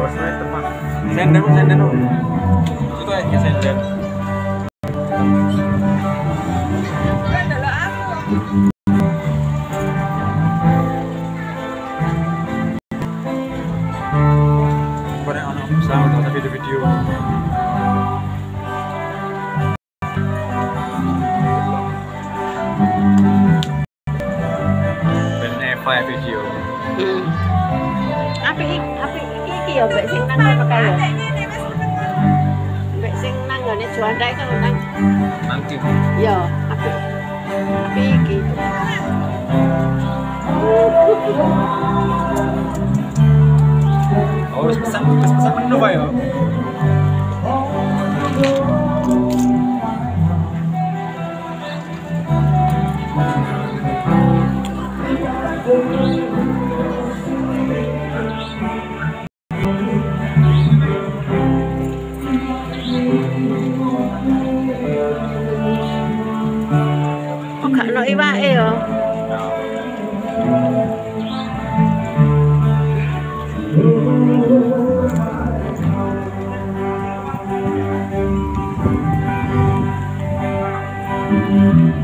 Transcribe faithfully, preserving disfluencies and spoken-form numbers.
Saya teman. Senden, senden. Itu aja senden. Barang anak sama tapi video-video. Ben Eva video. Hmm. Apik apik iki ya mbek sing nang apa kae ya. Mbek sing nang ngene Juanda iku nang Nanti. ya apik. Apik iki. Oh, wis pesan, wis pesan menu Pak ya. Kok gak ono iwake ya? Nah.